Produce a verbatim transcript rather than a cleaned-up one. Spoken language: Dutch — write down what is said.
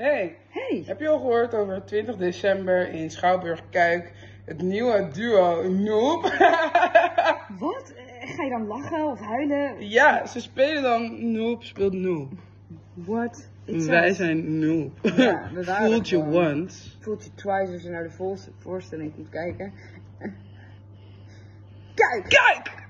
Hey, Hey. heb je al gehoord over twintig december in Schouwburg-Kuik het nieuwe duo Noob? Wat? Ga je dan lachen of huilen? Ja, ze spelen dan Noob speelt Noob. What? Wij zijn Noob. Ja, we waren Fooled you gewoon. once. Voelt je twice als je naar de voorstelling komt kijken. Kijk! Kijk!